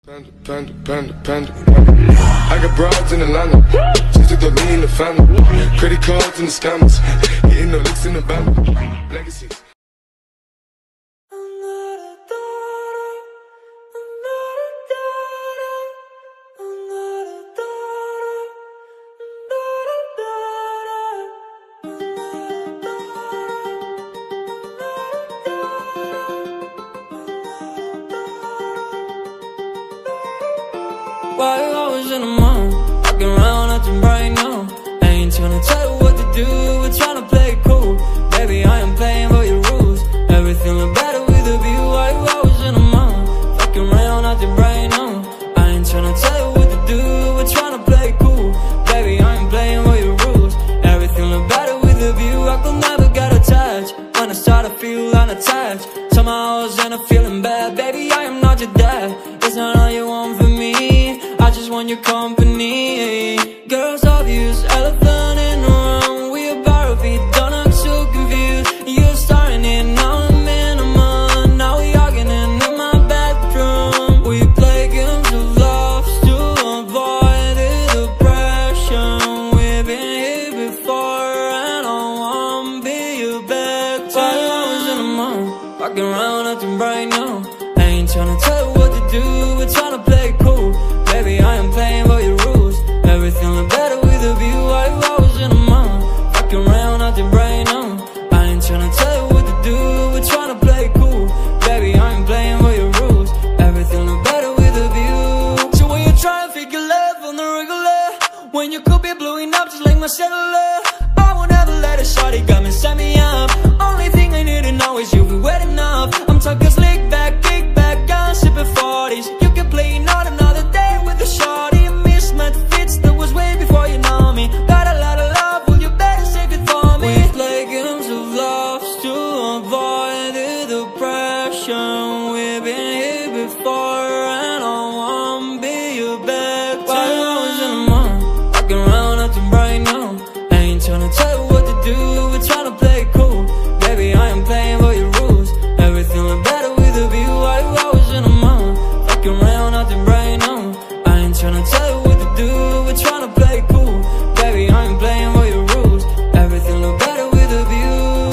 Panda. I got broads in Atlanta, just took the lean in the family. Credit cards and the scammers, hitting the licks in the band. Legacies. While I was in the mall, walking around acting bright now. I ain't tryna tell you what to do, we're tryna play it cool. Baby, I am playing by your rules. Everything look better with a view. While I was in the mall, walking around acting bright now. I ain't tryna tell you what to do, we're tryna play it cool. Baby, I am playing by your rules. Everything look better with a view. I could never get attached. When I start to feel unattached, somehow I was in a feeling bad. Baby, I am not your dad, it's not all you want from me. I just want your company. Girls obvious, elephant in the room. We about to be done, I'm so confused. You're starting it, now I'm in a month. Now we arguing in my bedroom. We play games of love to avoid the depression. We've been here before and I won't be your back. While I was in the mall, walking around acting bright now. I ain't tryna tell you what to do, we're tryna play it cool. Baby, I am playing by your rules. Everything look better with a view. While I was in the mall, fucking around acting bright now. I ain't tryna tell you what to do, we're tryna play it cool. Baby, I am playing by your rules. Everything look better with a view. So when you try and figure love on the regular, when you could be blowing up just like my cellular, I won't ever let a shawty come and set me up. Only thing I need to know is you'll be wet enough. I'm talking slick back, kick back, gun sipping 40s. You can play not another day with a shawty. Mismatched fits, that was way before you know me. Got a lot of love, well you better save it for me. We play games of love to avoid the depression. We've been here before and I won't be your back. While I was in the mall, walking around acting bright now. I ain't tryna tell you what to do, we're tryna play it cool. Baby, I am playing by your rules. Everything look better with a view. While I was in the mall, walking around acting bright now. I ain't tryna tell you what to do, we're tryna play it cool. Baby, I am playing by your rules. Everything look better with a view.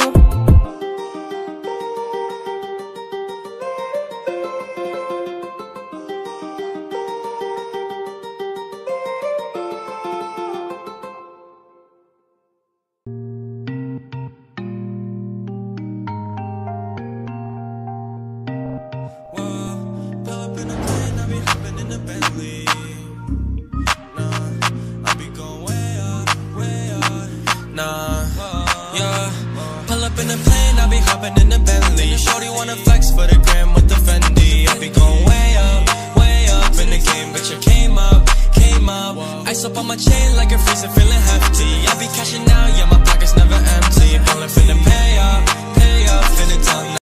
Pull up in the plane, I be hopping in the Bentley. Shorty wanna flex for the gram with the Fendi. I be going way up in the game, bitch I came up. Ice up on my chain like a freezer, feeling hefty. I be cashing out, yeah my pockets never empty. Pull up in the pay up, finna tell